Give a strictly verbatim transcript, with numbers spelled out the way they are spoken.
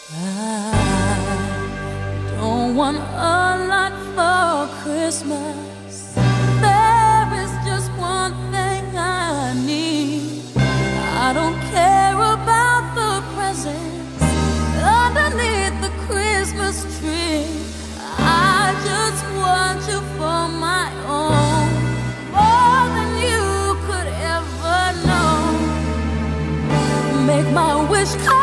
I don't want a lot for Christmas. There is just one thing I need. I don't care about the presents underneath the Christmas tree. I just want you for my own, more than you could ever know. Make my wish come